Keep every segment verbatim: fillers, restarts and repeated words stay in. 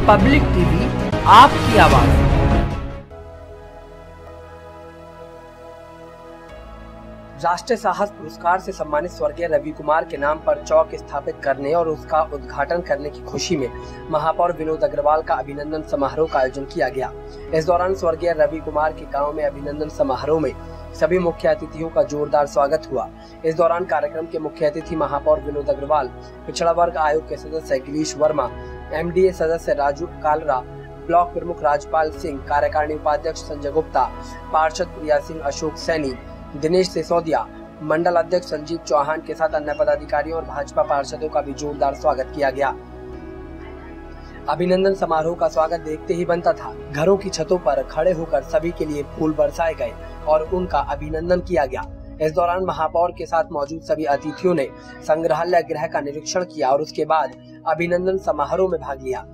Public TV, आपकी आवाज। राष्ट्रीय साहस पुरस्कार से सम्मानित स्वर्गीय रवि कुमार के नाम पर चौक स्थापित करने और उसका उद्घाटन करने की खुशी में महापौर विनोद अग्रवाल का अभिनंदन समारोह का आयोजन किया गया। इस दौरान स्वर्गीय रवि कुमार के गांव में अभिनंदन समारोह में सभी मुख्य अतिथियों का जोरदार स्वागत हुआ। इस दौरान कार्यक्रम के मुख्य अतिथि महापौर विनोद अग्रवाल, पिछड़ा वर्ग आयोग के सदस्य गिरीश वर्मा, एमडीए सदस्य राजू कालरा, ब्लॉक प्रमुख राजपाल सिंह, कार्यकारिणी उपाध्यक्ष संजय गुप्ता, पार्षद प्रिया सिंह, अशोक सैनी, दिनेश सिसोदिया, मंडल अध्यक्ष संजीव चौहान के साथ अन्य पदाधिकारियों और भाजपा पार्षदों का भी जोरदार स्वागत किया गया। अभिनंदन समारोह का स्वागत देखते ही बनता था। घरों की छतों पर खड़े होकर सभी के लिए फूल बरसाए गए और उनका अभिनंदन किया गया। इस दौरान महापौर के साथ मौजूद सभी अतिथियों ने संग्रहालय गृह का निरीक्षण किया और उसके बाद अभिनंदन समारोह में भाग लिया।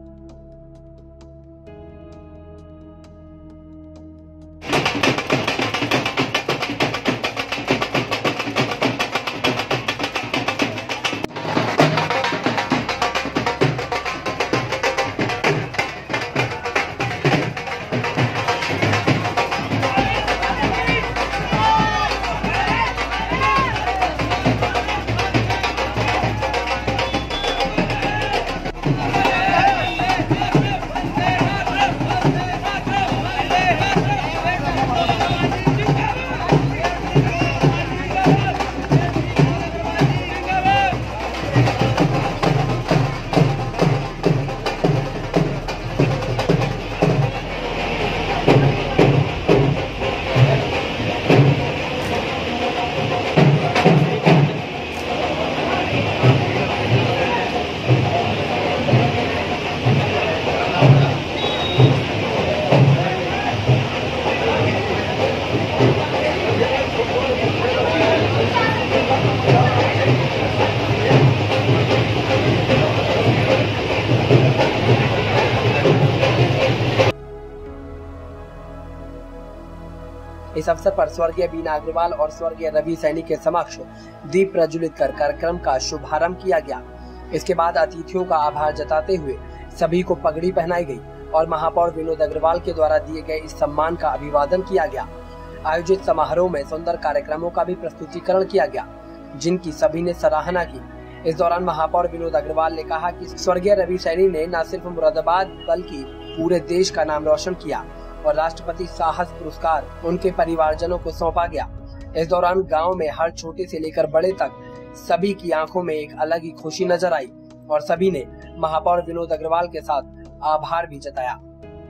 इस अवसर पर स्वर्गीय बीना अग्रवाल और स्वर्गीय रवि सैनी के समक्ष दीप प्रज्वलित कर कार्यक्रम का शुभारंभ किया गया। इसके बाद अतिथियों का आभार जताते हुए सभी को पगड़ी पहनाई गई और महापौर विनोद अग्रवाल के द्वारा दिए गए इस सम्मान का अभिवादन किया गया। आयोजित समारोह में सुंदर कार्यक्रमों का भी प्रस्तुतिकरण किया गया, जिनकी सभी ने सराहना की। इस दौरान महापौर विनोद अग्रवाल ने कहा कि स्वर्गीय रवि सैनी ने न सिर्फ मुरादाबाद बल्कि पूरे देश का नाम रोशन किया और राष्ट्रपति साहस पुरस्कार उनके परिवारजनों को सौंपा गया। इस दौरान गांव में हर छोटे से लेकर बड़े तक सभी की आंखों में एक अलग ही खुशी नजर आई और सभी ने महापौर विनोद अग्रवाल के साथ आभार भी जताया।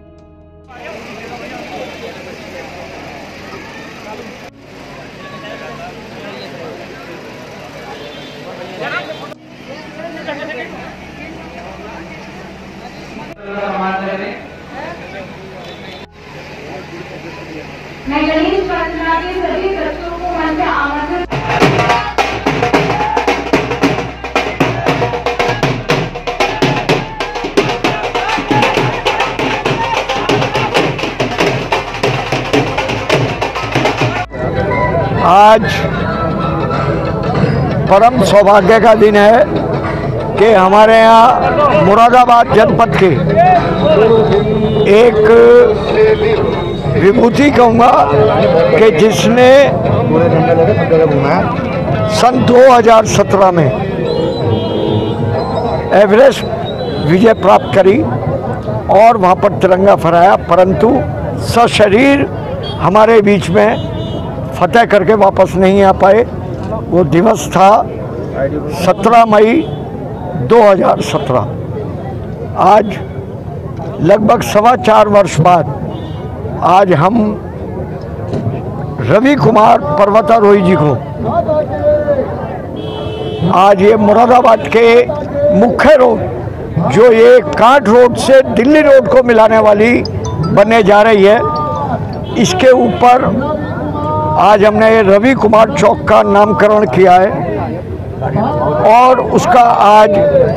मैं गणेश प्रार्थना के सभी बच्चों को मन से आमंत्रण। आज परम सौभाग्य का दिन है कि हमारे यहाँ मुरादाबाद जनपद के एक विभूति कहूँगा कि जिसने सन दो हज़ार सत्रह में एवरेस्ट विजय प्राप्त करी और वहाँ पर तिरंगा फहराया, परंतु सशरीर हमारे बीच में फतेह करके वापस नहीं आ पाए। वो दिवस था सत्रह मई दो हज़ार सत्रह। आज लगभग सवा चार वर्ष बाद आज हम रवि कुमार पर्वतारोही जी को आज ये मुरादाबाद के मुख्य रोड जो ये कांट रोड से दिल्ली रोड को मिलाने वाली बनने जा रही है, इसके ऊपर आज हमने रवि कुमार चौक का नामकरण किया है और उसका आज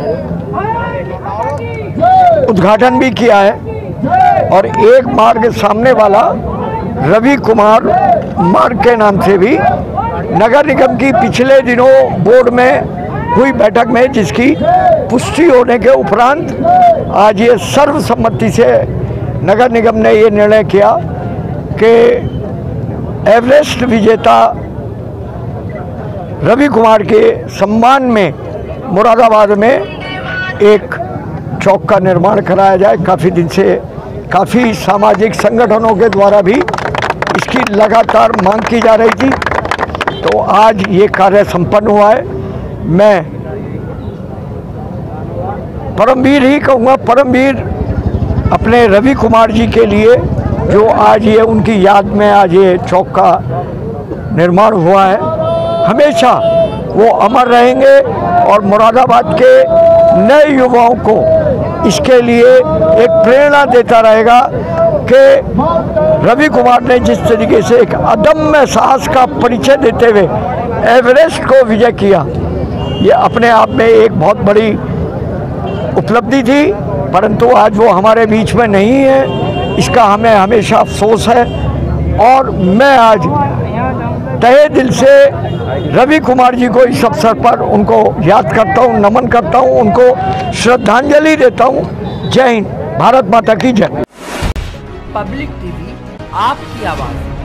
उद्घाटन भी किया है। और एक मार्ग सामने वाला रवि कुमार मार्ग के नाम से भी नगर निगम की पिछले दिनों बोर्ड में हुई बैठक में जिसकी पुष्टि होने के उपरांत आज ये सर्वसम्मति से नगर निगम ने ये निर्णय किया कि एवरेस्ट विजेता रवि कुमार के सम्मान में मुरादाबाद में एक चौक का निर्माण कराया जाए। काफ़ी दिन से काफ़ी सामाजिक संगठनों के द्वारा भी इसकी लगातार मांग की जा रही थी, तो आज ये कार्य संपन्न हुआ है। मैं परमवीर ही कहूँगा, परमवीर अपने रवि कुमार जी के लिए जो आज ये उनकी याद में आज ये चौक का निर्माण हुआ है, हमेशा वो अमर रहेंगे और मुरादाबाद के नए युवाओं को इसके लिए एक प्रेरणा देता रहेगा कि रवि कुमार ने जिस तरीके से एक अदम्य साहस का परिचय देते हुए एवरेस्ट को विजय किया, ये अपने आप में एक बहुत बड़ी उपलब्धि थी, परंतु आज वो हमारे बीच में नहीं है, इसका हमें हमेशा अफसोस है। और मैं आज तहे दिल से रवि कुमार जी को इस अवसर पर उनको याद करता हूँ, नमन करता हूँ, उनको श्रद्धांजलि देता हूँ। जय हिंद, भारत माता की जय। पब्लिक टीवी आपकी आवाज़।